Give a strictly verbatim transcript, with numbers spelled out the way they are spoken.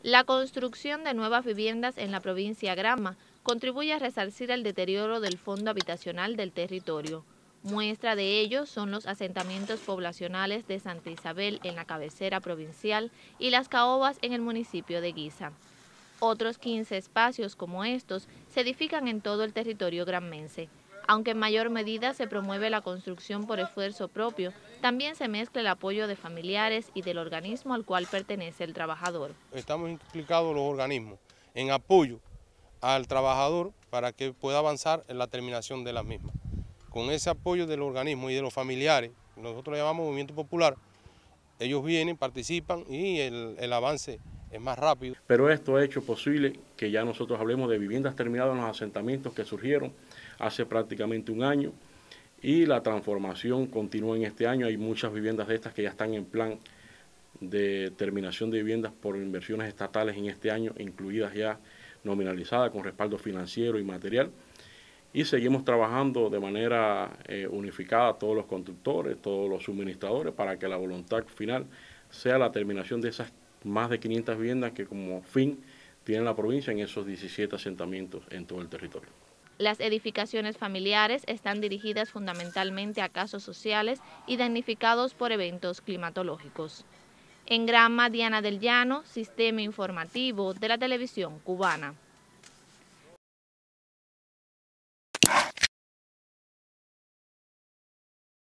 La construcción de nuevas viviendas en la provincia Granma contribuye a resarcir el deterioro del fondo habitacional del territorio. Muestra de ello son los asentamientos poblacionales de Santa Isabel en la cabecera provincial y Las Caobas en el municipio de Guisa. Otros quince espacios como estos se edifican en todo el territorio granmense. Aunque en mayor medida se promueve la construcción por esfuerzo propio, también se mezcla el apoyo de familiares y del organismo al cual pertenece el trabajador. Estamos implicados los organismos en apoyo al trabajador para que pueda avanzar en la terminación de la misma. Con ese apoyo del organismo y de los familiares, nosotros llamamos movimiento popular, ellos vienen, participan y el, el avance es más rápido. Pero esto ha hecho posible que ya nosotros hablemos de viviendas terminadas en los asentamientos que surgieron hace prácticamente un año y la transformación continúa en este año. Hay muchas viviendas de estas que ya están en plan de terminación de viviendas por inversiones estatales en este año, incluidas ya nominalizadas con respaldo financiero y material. Y seguimos trabajando de manera eh, unificada todos los constructores, todos los suministradores, para que la voluntad final sea la terminación de esas más de quinientas viviendas que como fin tiene la provincia en esos diecisiete asentamientos en todo el territorio. Las edificaciones familiares están dirigidas fundamentalmente a casos sociales y damnificados por eventos climatológicos. En Granma, Diana del Llano, Sistema Informativo de la Televisión Cubana.